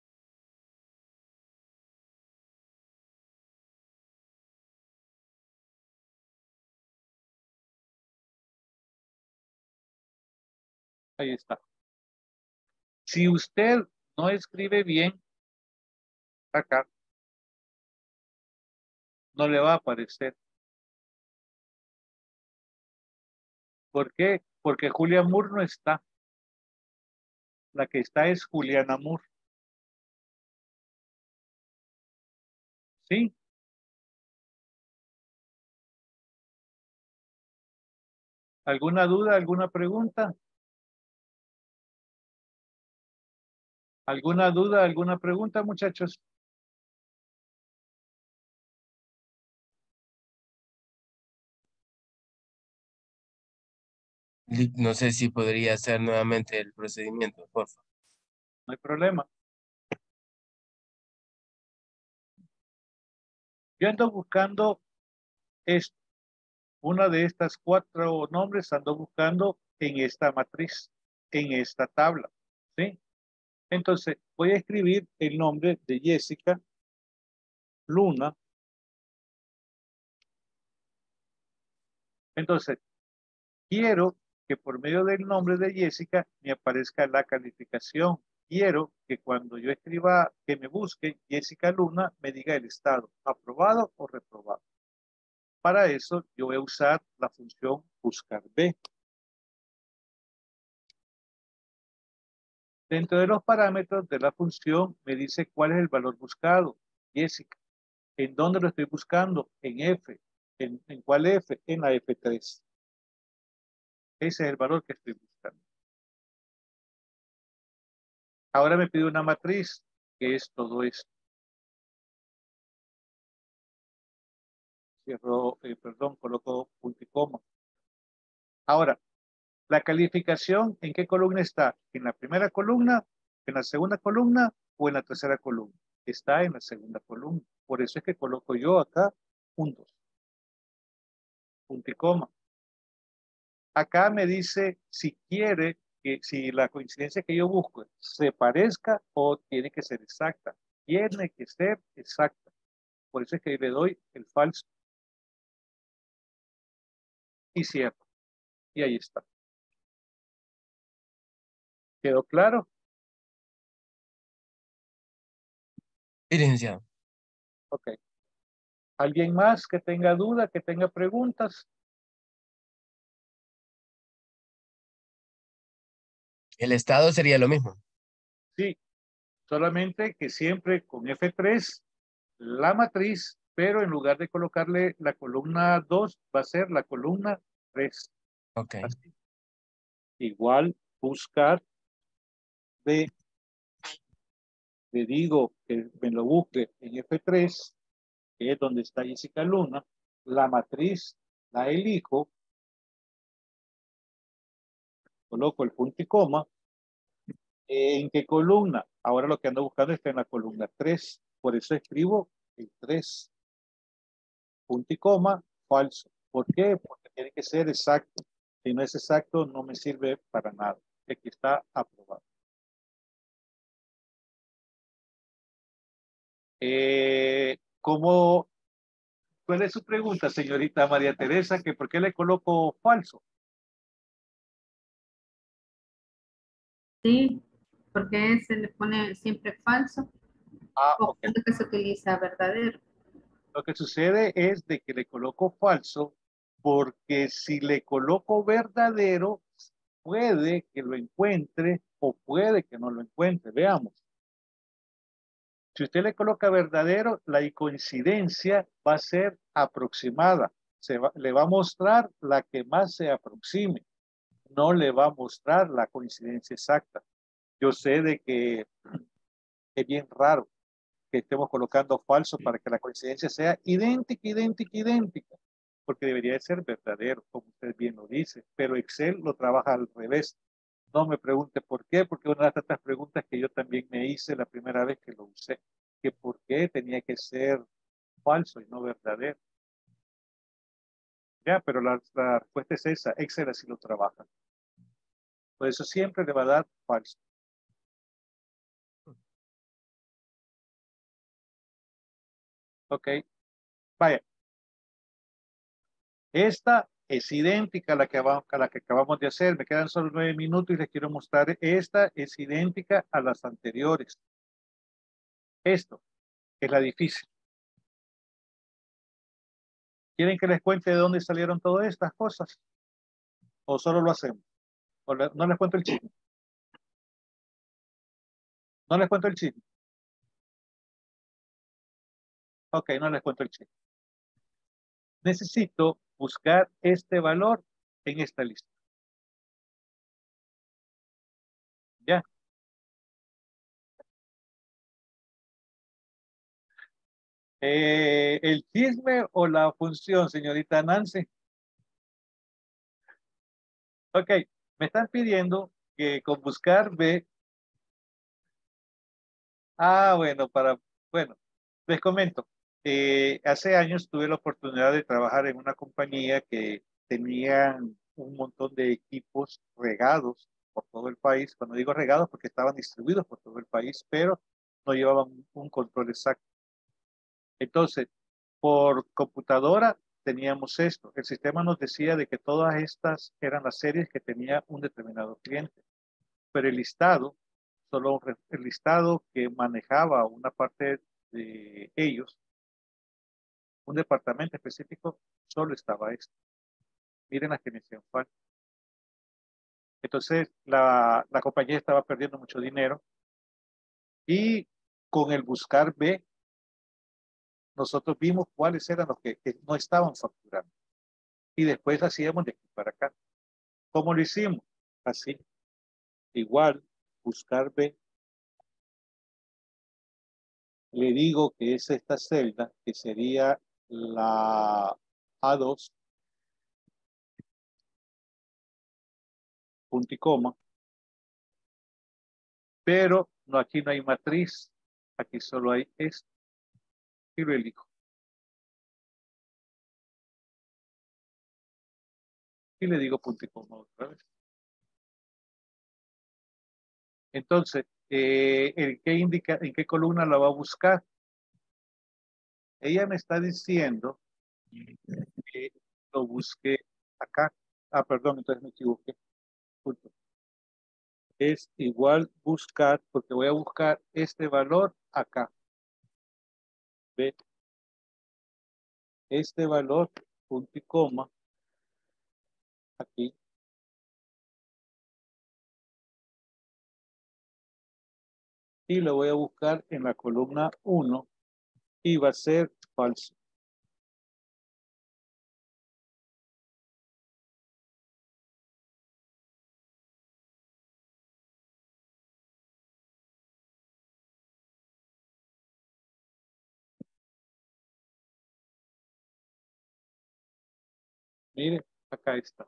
S1: ahí está. Si usted no escribe bien, acá, no le va a aparecer. ¿Por qué? Porque Julia Moore no está. La que está es Juliana Moore. ¿Sí? ¿Alguna duda, alguna pregunta? ¿Alguna duda, alguna pregunta, muchachos?
S4: No sé si podría hacer nuevamente el procedimiento, por favor.
S1: No hay problema. Yo ando buscando esto. Una de estas 4 nombres ando buscando en esta matriz, en esta tabla. ¿Sí? Entonces, voy a escribir el nombre de Jessica Luna. Entonces, quiero que por medio del nombre de Jessica me aparezca la calificación. Quiero que cuando yo escriba, que me busque Jessica Luna, me diga el estado, aprobado o reprobado. Para eso, yo voy a usar la función buscar B. Dentro de los parámetros de la función, me dice cuál es el valor buscado. Jessica, ¿en dónde lo estoy buscando? En F. ¿En cuál F? En la F3. Ese es el valor que estoy buscando. Ahora me pide una matriz, que es todo esto. Cierro, perdón, coloco punto y coma. Ahora, la calificación, ¿en qué columna está? ¿En la primera columna, en la segunda columna o en la tercera columna? Está en la segunda columna. Por eso es que coloco yo acá puntos. Punto y coma. Acá me dice si quiere que si la coincidencia que yo busco se parezca o tiene que ser exacta. Tiene que ser exacta. Por eso es que le doy el falso. Y cierro. Y ahí está. ¿Quedó claro?
S4: Sí, licenciado.
S1: Ok. ¿Alguien más que tenga duda, que tenga preguntas?
S4: El estado sería lo mismo.
S1: Sí, solamente que siempre con F3 la matriz, pero en lugar de colocarle la columna 2, va a ser la columna 3.
S4: Ok.
S1: Así. Igual buscar B. Le digo que me lo busque en F3, que es donde está Jessica Luna, la matriz la elijo, coloco el punto y coma. ¿En qué columna? Ahora lo que ando buscando está en la columna 3, por eso escribo el 3, punto y coma, falso. ¿Por qué? Porque tiene que ser exacto. Si no es exacto, no me sirve para nada. Aquí está aprobado. ¿Cómo? ¿Cuál es su pregunta, señorita María Teresa? ¿Que por qué le coloco falso?
S3: Sí, porque se le pone siempre falso
S1: Ah,
S3: o
S1: ok.
S3: cuando que se utiliza verdadero.
S1: Lo que sucede es de que le coloco falso porque si le coloco verdadero, puede que lo encuentre o puede que no lo encuentre. Veamos. Si usted le coloca verdadero, la coincidencia va a ser aproximada. Le va a mostrar la que más se aproxime. no le va a mostrar la coincidencia exacta. Yo sé de que es bien raro que estemos colocando falso para que la coincidencia sea idéntica, idéntica, idéntica, porque debería de ser verdadero, como usted bien lo dice, pero Excel lo trabaja al revés. No me pregunte por qué, porque una de las tantas preguntas que yo también me hice la primera vez que lo usé, que por qué tenía que ser falso y no verdadero. Ya, pero la respuesta es esa, Excel así lo trabaja. Por eso siempre le va a dar falso. Ok, vaya. Esta es idéntica a la que acabamos de hacer. Me quedan solo 9 minutos y les quiero mostrar. Esta es idéntica a las anteriores. Esto es la difícil. ¿Quieren que les cuente de dónde salieron todas estas cosas? ¿O solo lo hacemos? No les cuento el chisme. No les cuento el chisme. Ok, no les cuento el chisme. Necesito buscar este valor en esta lista. ¿Ya? ¿El chisme o la función, señorita Nancy? Ok, me están pidiendo que con buscar B. Bueno, les comento. Hace años tuve la oportunidad de trabajar en una compañía que tenían un montón de equipos regados por todo el país. Cuando digo regados, porque estaban distribuidos por todo el país, pero no llevaban un control exacto. Entonces, por computadora teníamos esto. El sistema nos decía de que todas estas eran las series que tenía un determinado cliente, pero el listado, el listado que manejaba una parte de ellos, un departamento específico, solo estaba esto. Miren la que me hicieron falta. Entonces, la compañía estaba perdiendo mucho dinero y con el buscar B, nosotros vimos cuáles eran los que no estaban facturando. Y después hacíamos de aquí para acá. ¿Cómo lo hicimos? Así. Igual, buscar B. Le digo que es esta celda, que sería la A2, punto y coma, pero no, aquí no hay matriz, aquí solo hay esto, y lo elijo. Y le digo punto y coma otra vez. Entonces, ¿en qué columna la va a buscar? Ella me está diciendo que lo busque acá. Ah, perdón, entonces me equivoqué. Punto. Es igual buscar, porque voy a buscar este valor acá. ¿Ve? Este valor, punto y coma, aquí. Y lo voy a buscar en la columna 1 y va a ser falso. Mire, acá está.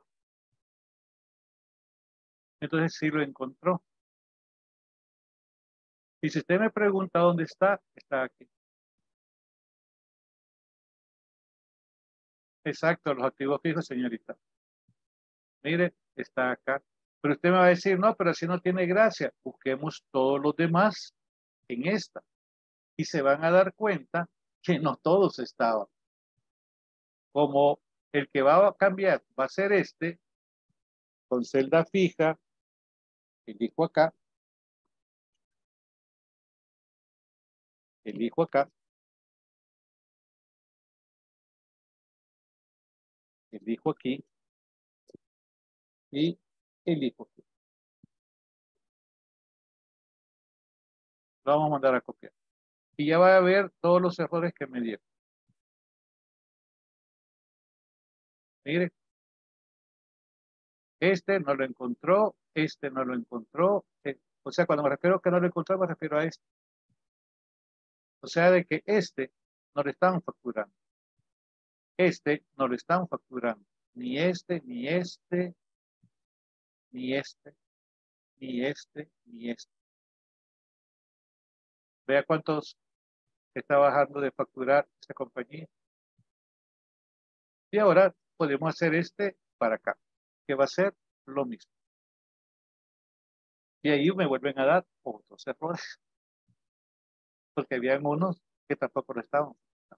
S1: Entonces sí lo encontró. Y si usted me pregunta dónde está, está aquí. Exacto, los activos fijos, señorita. Mire, está acá. Pero usted me va a decir, no, pero así no tiene gracia. Busquemos todos los demás en esta. Y se van a dar cuenta que no todos estaban. Como el que va a cambiar va a ser este, con celda fija, elijo acá, elijo acá, elijo aquí y elijo aquí. Lo vamos a mandar a copiar. Y ya va a ver todos los errores que me dieron. Mire, Este no lo encontró, este no lo encontró. O sea, cuando me refiero a que no lo encontró, me refiero a este. O sea, de que este no le están facturando. Este no lo están facturando. Ni este, ni este, ni este, ni este, ni este. Vea cuántos está bajando de facturar esta compañía. Y ahora podemos hacer este para acá, que va a ser lo mismo. Y ahí me vuelven a dar otros errores, porque habían unos que tampoco lo estaban.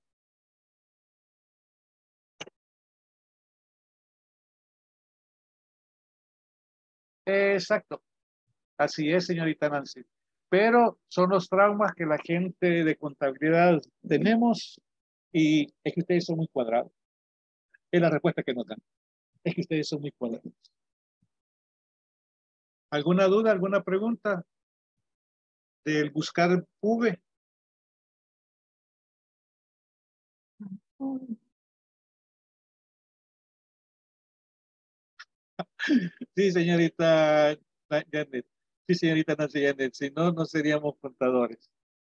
S1: Exacto, así es, señorita Nancy. Pero son los traumas que la gente de contabilidad tenemos y es que ustedes son muy cuadrados. Es la respuesta que nos dan. Es que ustedes son muy cuadrados. ¿Alguna duda, alguna pregunta del buscar V? Sí, señorita Janet. Sí, señorita Nancy Janet. Si no, no seríamos contadores.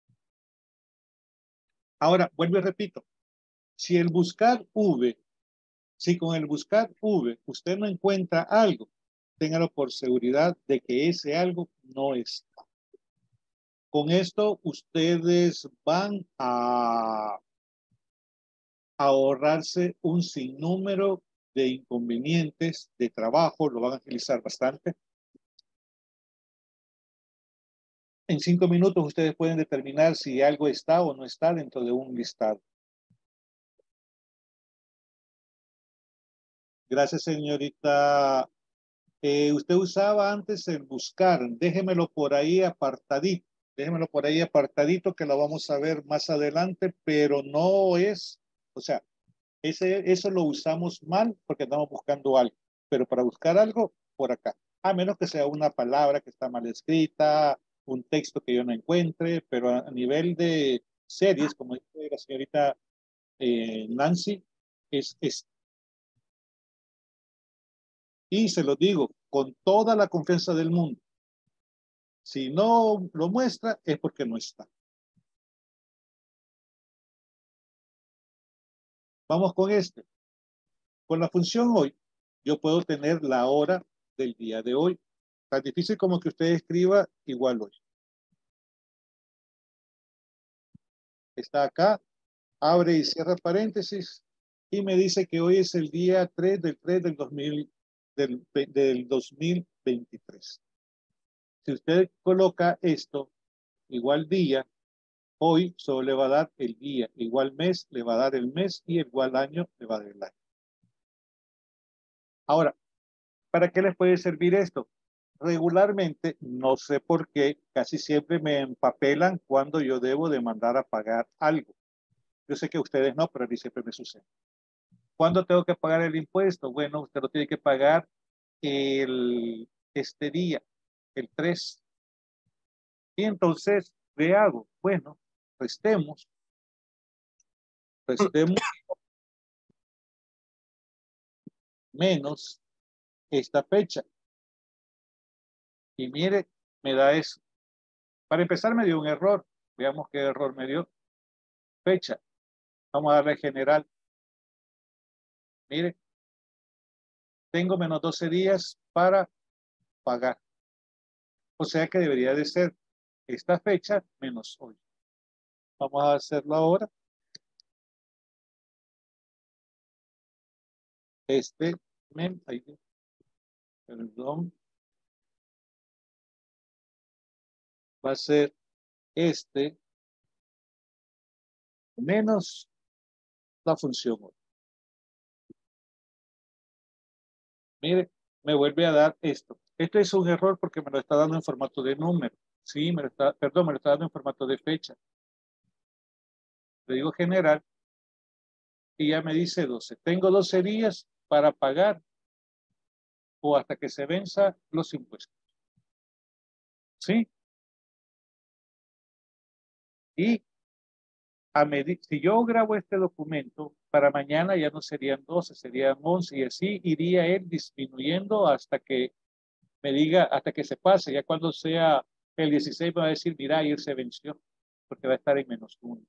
S1: Ahora, vuelvo y repito. Si el buscar V, si con el buscar V usted no encuentra algo, téngalo por seguridad de que ese algo no está. Con esto ustedes van a ahorrarse un sinnúmero de inconvenientes de trabajo, lo van a utilizar bastante. En 5 minutos ustedes pueden determinar si algo está o no está dentro de un listado. Gracias, señorita. Usted usaba antes el buscar. Déjemelo por ahí apartadito. Déjemelo por ahí apartadito que lo vamos a ver más adelante, pero no es, o sea, eso lo usamos mal porque estamos buscando algo. Pero para buscar algo, por acá. A menos que sea una palabra que está mal escrita, un texto que yo no encuentre, pero a nivel de series, como dice la señorita Nancy, es. Y se lo digo con toda la confianza del mundo. Si no lo muestra, es porque no está. Vamos con este. Con la función hoy, yo puedo tener la hora del día de hoy. Tan difícil como que usted escriba igual hoy. Está acá, abre y cierra paréntesis y me dice que hoy es el día 3 del 3 del 2023. Si usted coloca esto, igual día, hoy solo le va a dar el día, igual mes le va a dar el mes y igual año le va a dar el año. Ahora, ¿para qué les puede servir esto? Regularmente, no sé por qué, casi siempre me empapelan cuando yo debo de mandar a pagar algo. Yo sé que ustedes no, pero a mí siempre me sucede. ¿Cuándo tengo que pagar el impuesto? Bueno, usted lo tiene que pagar este día, el 3. Y entonces, ¿qué hago? Bueno, restemos menos esta fecha. Y mire, me da eso. Para empezar, me dio un error. Veamos qué error me dio. Fecha. Vamos a darle general. Mire, tengo menos 12 días para pagar. O sea que debería de ser esta fecha menos hoy. Vamos a hacerlo ahora. Perdón. Va a ser este menos la función hoy. Mire, me vuelve a dar esto. Esto es un error porque me lo está dando en formato de número. Sí, me lo está dando en formato de fecha. Le digo general y ya me dice 12. Tengo 12 días para pagar o hasta que se venza los impuestos. ¿Sí? Y si yo grabo este documento, para mañana ya no serían 12, serían 11 y así iría él disminuyendo hasta que me diga, hasta que se pase. Ya cuando sea el 16 me va a decir, mira, ayer se venció, porque va a estar en -1.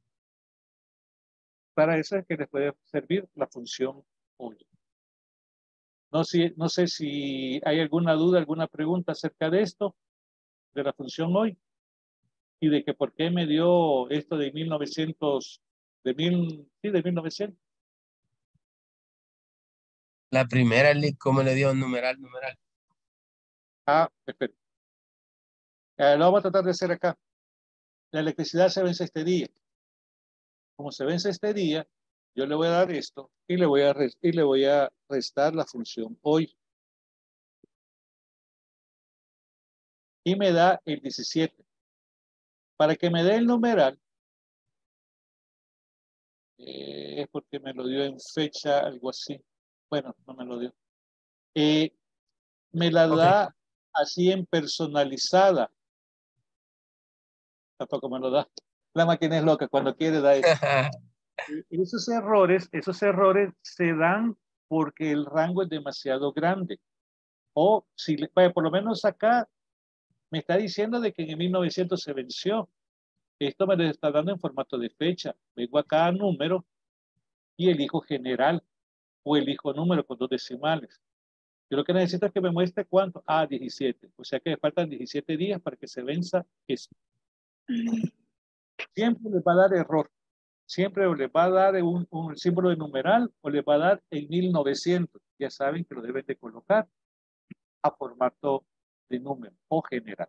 S1: Para eso es que les puede servir la función hoy. No sé si hay alguna duda, alguna pregunta acerca de esto, de la función hoy, y de que por qué me dio esto de 1900, de 1900.
S4: La primera, ¿cómo le dio numeral?
S1: Perfecto. Lo vamos a tratar de hacer acá. La electricidad se vence este día. Como se vence este día, yo le voy a dar esto y le voy a restar la función hoy. Y me da el 17. Para que me dé el numeral, es porque me lo dio en fecha, algo así. Bueno, no me lo dio. Me la da así en personalizada. Tampoco me lo da. La máquina es loca, cuando quiere da eso. Y esos errores se dan porque el rango es demasiado grande. O si, por lo menos acá me está diciendo de que en 1900 se venció. Esto me lo está dando en formato de fecha. Vengo acá a número y elijo general o elijo número con 2 decimales. Yo lo que necesito es que me muestre cuánto. 17. O sea que me faltan 17 días para que se venza esto. Siempre les va a dar error. Siempre les va a dar un símbolo de numeral o les va a dar en 1900. Ya saben que lo deben de colocar a formato de número o general.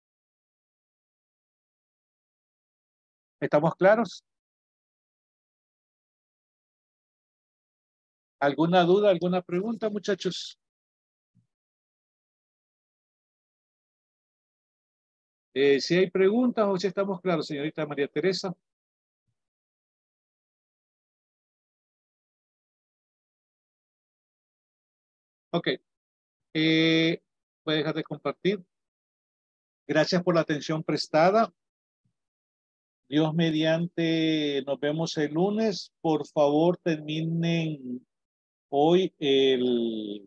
S1: ¿Estamos claros? ¿Alguna duda, alguna pregunta, muchachos? Si hay preguntas o si estamos claros, señorita María Teresa. Ok. Voy a dejar de compartir. Gracias por la atención prestada. Dios mediante, nos vemos el lunes. Por favor, terminen hoy el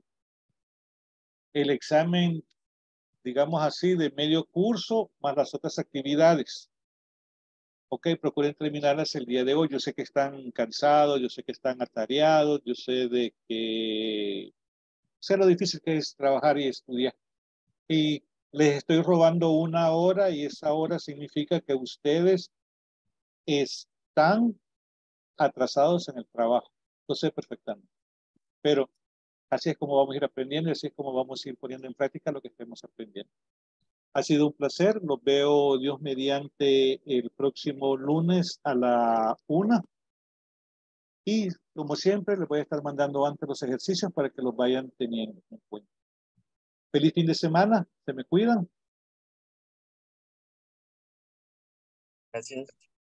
S1: examen, digamos así, de medio curso, más las otras actividades. Ok, procuren terminarlas el día de hoy. Yo sé que están cansados, yo sé que están atareados, yo sé de que sé lo difícil que es trabajar y estudiar. Y les estoy robando 1 hora y esa hora significa que ustedes están atrasados en el trabajo. Lo sé perfectamente. Pero así es como vamos a ir aprendiendo y así es como vamos a ir poniendo en práctica lo que estemos aprendiendo. Ha sido un placer. Los veo Dios mediante el próximo lunes a la 1. Y como siempre, les voy a estar mandando antes los ejercicios para que los vayan teniendo en cuenta. Feliz fin de semana. Se me cuidan.
S4: Gracias.